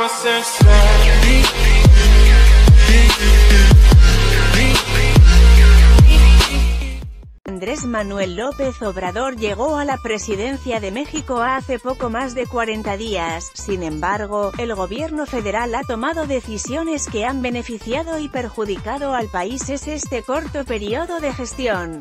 Andrés Manuel López Obrador llegó a la presidencia de México hace poco más de 40 días, sin embargo, el gobierno federal ha tomado decisiones que han beneficiado y perjudicado al país en este corto periodo de gestión.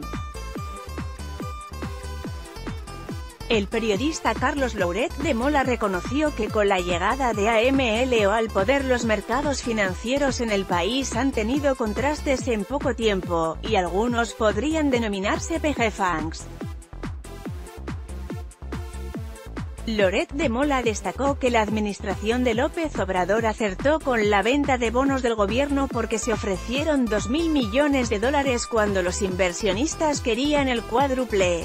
El periodista Carlos Loret de Mola reconoció que con la llegada de AMLO al poder los mercados financieros en el país han tenido contrastes en poco tiempo, y algunos podrían denominarse PGFangs. Loret de Mola destacó que la administración de López Obrador acertó con la venta de bonos del gobierno porque se ofrecieron $2.000 millones cuando los inversionistas querían el cuádruple.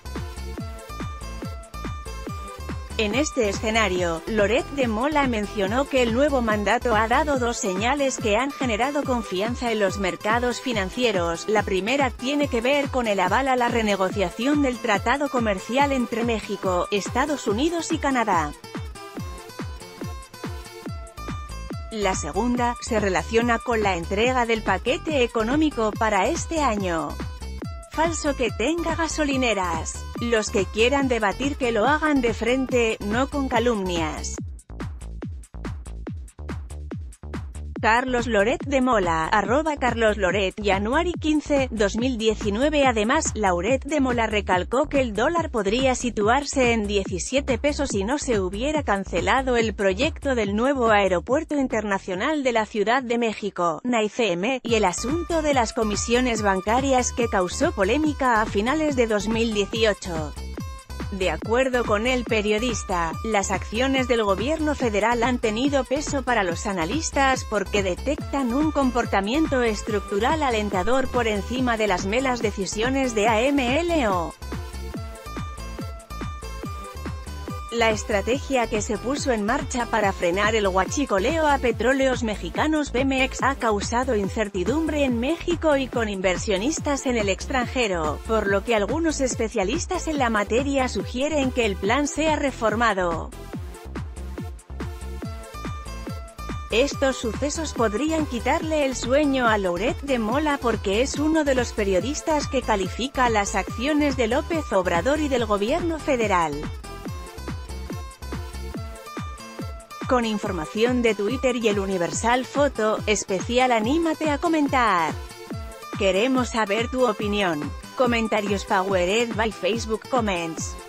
En este escenario, Loret de Mola mencionó que el nuevo mandato ha dado dos señales que han generado confianza en los mercados financieros. La primera tiene que ver con el aval a la renegociación del tratado comercial entre México, Estados Unidos y Canadá. La segunda, se relaciona con la entrega del paquete económico para este año. Falso que tenga gasolineras. Los que quieran debatir que lo hagan de frente, no con calumnias. Carlos Loret de Mola, @CarlosLoret, January 15, 2019. Además, Loret de Mola recalcó que el dólar podría situarse en 17 pesos si no se hubiera cancelado el proyecto del nuevo aeropuerto internacional de la Ciudad de México, NAICM, y el asunto de las comisiones bancarias que causó polémica a finales de 2018. De acuerdo con el periodista, las acciones del gobierno federal han tenido peso para los analistas porque detectan un comportamiento estructural alentador por encima de las meras decisiones de AMLO. La estrategia que se puso en marcha para frenar el huachicoleo a petróleos mexicanos Pemex ha causado incertidumbre en México y con inversionistas en el extranjero, por lo que algunos especialistas en la materia sugieren que el plan sea reformado. Estos sucesos podrían quitarle el sueño a Loret de Mola porque es uno de los periodistas que califica las acciones de López Obrador y del gobierno federal. Con información de Twitter y el Universal Foto Especial, anímate a comentar. Queremos saber tu opinión. Comentarios powered by Facebook Comments.